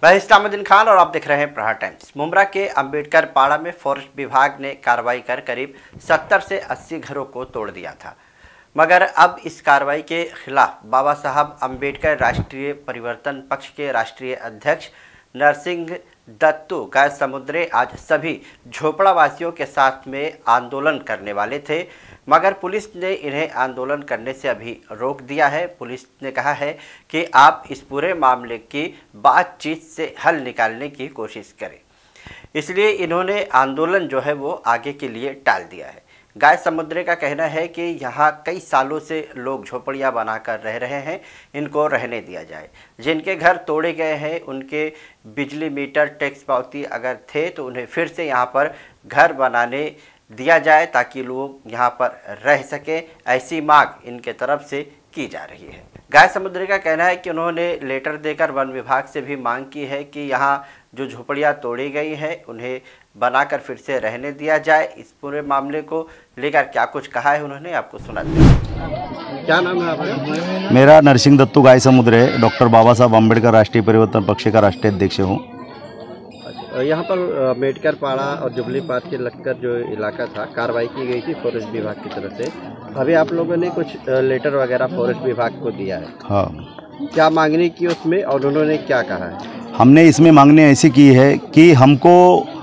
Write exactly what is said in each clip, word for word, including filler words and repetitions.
मैं इस्लामुद्दीन खान और आप देख रहे हैं प्रहार टाइम्स। मुंब्रा के अंबेडकर पाड़ा में फॉरेस्ट विभाग ने कार्रवाई कर करीब सत्तर से अस्सी घरों को तोड़ दिया था, मगर अब इस कार्रवाई के खिलाफ बाबा साहब अंबेडकर राष्ट्रीय परिवर्तन पक्ष के राष्ट्रीय अध्यक्ष नरसिंह दत्तू गायसमुद्रे आज सभी झोपड़ावासियों के साथ में आंदोलन करने वाले थे, मगर पुलिस ने इन्हें आंदोलन करने से अभी रोक दिया है। पुलिस ने कहा है कि आप इस पूरे मामले की बातचीत से हल निकालने की कोशिश करें, इसलिए इन्होंने आंदोलन जो है वो आगे के लिए टाल दिया है। गायसमुद्रे का कहना है कि यहाँ कई सालों से लोग झोपड़ियाँ बनाकर रह रहे हैं, इनको रहने दिया जाए। जिनके घर तोड़े गए हैं उनके बिजली मीटर टैक्स पावती अगर थे तो उन्हें फिर से यहाँ पर घर बनाने दिया जाए ताकि लोग यहाँ पर रह सकें, ऐसी मांग इनके तरफ से की जा रही है। गायसमुद्रे का कहना है कि उन्होंने लेटर देकर वन विभाग से भी मांग की है कि यहाँ जो झोपड़ियाँ तोड़ी गई हैं उन्हें बनाकर फिर से रहने दिया जाए। इस पूरे मामले को लेकर क्या कुछ कहा है उन्होंने, आपको सुना दें। क्या नाम है आपका? मेरा नरसिंह दत्तू गायसमुद्रे, डॉक्टर बाबा साहब अम्बेडकर राष्ट्रीय परिवर्तन पक्ष का राष्ट्रीय अध्यक्ष हूँ। यहाँ पर अम्बेडकर पाड़ा और जुबली पास के लगकर जो इलाका था, कार्रवाई की गई थी फॉरेस्ट विभाग की तरफ से। अभी आप लोगों ने कुछ लेटर वगैरह फॉरेस्ट विभाग को दिया है। हाँ, क्या मांगनी की उसमें और उन्होंने क्या कहा है? हमने इसमें मांगनी ऐसी की है कि हमको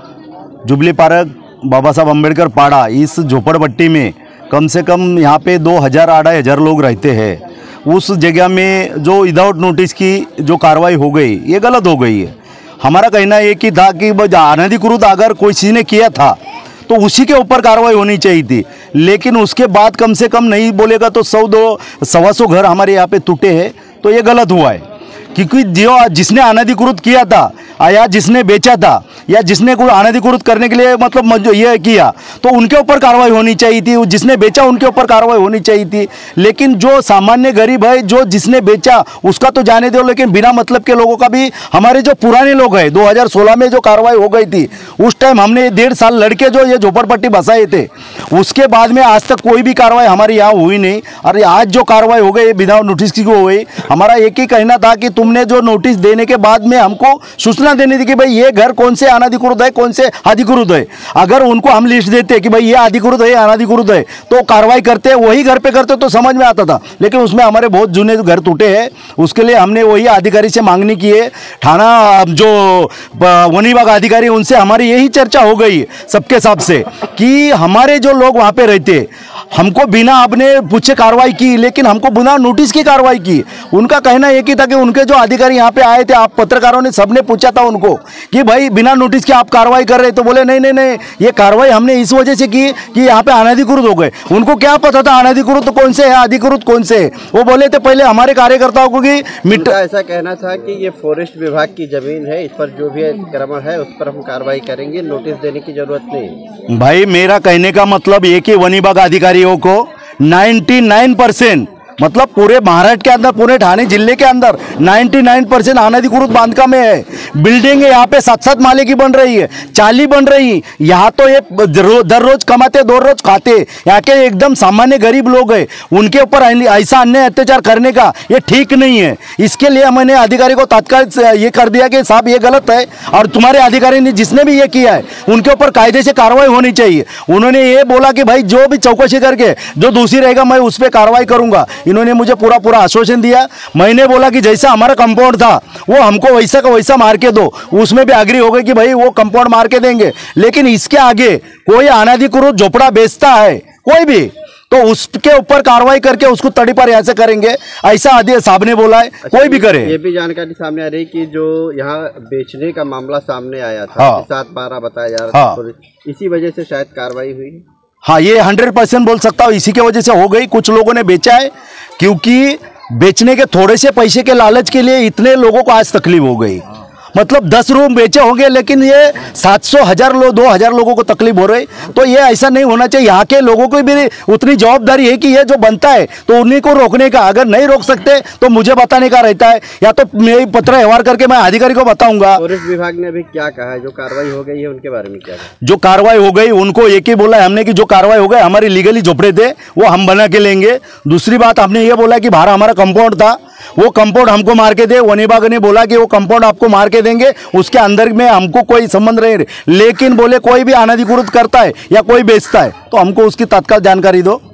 जुबली पार्क बाबा साहब अम्बेडकर पाड़ा इस झोपड़पट्टी में कम से कम यहाँ पे दो हज़ार अढ़ाई हज़ार लोग रहते हैं। उस जगह में जो विदाउट नोटिस की जो कार्रवाई हो गई ये गलत हो गई है। हमारा कहना एक ही था कि अनधिकृत अगर कोई किसी ने किया था तो उसी के ऊपर कार्रवाई होनी चाहिए थी, लेकिन उसके बाद कम से कम नहीं बोलेगा तो सौ दो सवा सौ घर हमारे यहाँ पे टूटे हैं, तो ये गलत हुआ है। क्योंकि जो जिसने अनधिकृत किया था या जिसने बेचा था या जिसने कोई अनधिकृत करने के लिए मतलब ये किया तो उनके ऊपर कार्रवाई होनी चाहिए थी, जिसने बेचा उनके ऊपर कार्रवाई होनी चाहिए थी। लेकिन जो सामान्य गरीब है, जो जिसने बेचा उसका तो जाने दो, लेकिन बिना मतलब के लोगों का भी, हमारे जो पुराने लोग हैं दो हज़ार सोलह में जो कार्रवाई हो गई थी उस टाइम हमने डेढ़ साल लड़के जो ये झोपड़पट्टी बसाए थे, उसके बाद में आज तक कोई भी कार्रवाई हमारे यहाँ हुई नहीं। और आज जो कार्रवाई हो गई बिना नोटिस की हो गई, हमारा एक ही कहना था कि तुमने जो नोटिस देने के बाद में हमको सूचना देनी थी कि भाई ये घर कौन से अनधिकृत है कौन से अधिकृत है। अगर उनको हम लिस्ट देते कि भाई ये अधिकृत है अनधिकृत है तो कार्रवाई करते, वही घर पे करते तो समझ में आता था। लेकिन उसमें हमारे बहुत जूने घर टूटे हैं, उसके लिए हमने वही अधिकारी से मांगनी की है। थाना जो वन विभाग अधिकारी उनसे हमारी यही चर्चा हो गई सबके साथ से कि हमारे जो लोग वहाँ पे रहते हमको बिना अपने पूछे कार्रवाई की, लेकिन हमको बिना नोटिस की कार्रवाई की। उनका कहना एक ही था कि उनके जो अधिकारी यहाँ पे आए थे, आप पत्रकारों ने सबने पूछा था उनको कि भाई बिना नोटिस के आप कार्रवाई कर रहे, तो बोले नहीं नहीं नहीं ये कार्रवाई हमने इस वजह से की कि यहाँ पे अनधिकृत हो गए। उनको क्या पता था अनधिकृत तो कौन से है अधिकृत कौन से है? वो बोले थे पहले हमारे कार्यकर्ताओं को कि मिट ऐसा कहना था कि ये फॉरेस्ट विभाग की जमीन है, इस पर जो भी अतिक्रमण है उस पर हम कार्रवाई करेंगे, नोटिस देने की जरूरत नहीं। भाई मेरा कहने का मतलब एक ही वन विभाग अधिकारियों को निन्यानवे परसेंट मतलब पूरे महाराष्ट्र के अंदर, पूरे ठाणे जिले के अंदर निन्यानवे परसेंट अनधिकृत बांधकाम में है। बिल्डिंग यहाँ पे सात सात माले की बन रही है, चाली बन रही। यहाँ तो ये दर रोज कमाते दो रोज खाते, यहाँ के एकदम सामान्य गरीब लोग हैं, उनके ऊपर ऐसा अन्याय अत्याचार करने का ये ठीक नहीं है। इसके लिए मैंने अधिकारी को तत्काल ये कर दिया कि साहब ये गलत है और तुम्हारे अधिकारी ने जिसने भी ये किया है उनके ऊपर कायदे से कार्रवाई होनी चाहिए। उन्होंने ये बोला कि भाई जो भी चौकसी करके जो दोषी रहेगा मैं उस पर कार्रवाई करूंगा। इन्होंने मुझे पूरा पूरा आश्वासन दिया। मैंने बोला कि जैसा हमारा कंपाउंड था वो हमको वैसा का वैसा मार के दो, उसमें भी एग्री हो गए कि भाई वो कंपाउंड मार के देंगे। लेकिन इसके आगे कोई अनधिकृत झोपड़ा बेचता है कोई भी तो उसके ऊपर कार्रवाई करके उसको तड़ी पर ऐसे करेंगे, ऐसा आदि साहब ने बोला है। अच्छा, कोई भी करे। ये भी जानकारी सामने आ रही कि जो यहाँ बेचने का मामला सामने आया था, हाँ, सात बारह बताया जा रहा था, हाँ, इसी वजह से शायद कार्रवाई हुई। हाँ, ये हंड्रेड परसेंट बोल सकता हूँ इसी की वजह से हो गई। कुछ लोगों ने बेचा है क्योंकि बेचने के थोड़े से पैसे के लालच के लिए इतने लोगों को आज तकलीफ हो गई। मतलब दस रूम बेचे होंगे लेकिन ये सात सौ हजार लोग दो हजार लोगों को तकलीफ हो रही, तो ये ऐसा नहीं होना चाहिए। यहाँ के लोगों को भी उतनी जवाबदारी है कि ये जो बनता है तो उन्हीं को रोकने का, अगर नहीं रोक सकते तो मुझे बताने का रहता है, या तो मेरी पत्र व्यवहार करके मैं अधिकारी को बताऊंगा। फॉरेस्ट विभाग ने अभी क्या कहा है, जो कार्रवाई हो गई है उनके बारे में क्या कहा? जो कार्रवाई हो गई उनको एक ही बोला है हमने कि जो कार्रवाई हो गई हमारी लीगली झोपड़े थे वो हम बना के लेंगे। दूसरी बात हमने ये बोला कि बाहर हमारा कंपाउंड था वो कंपाउंड हमको मार के दे। वन विभाग ने बोला कि वो कंपाउंड आपको मार के देंगे, उसके अंदर में हमको कोई संबंध नहीं। लेकिन बोले कोई भी अनधिकृत करता है या कोई बेचता है तो हमको उसकी तत्काल जानकारी दो।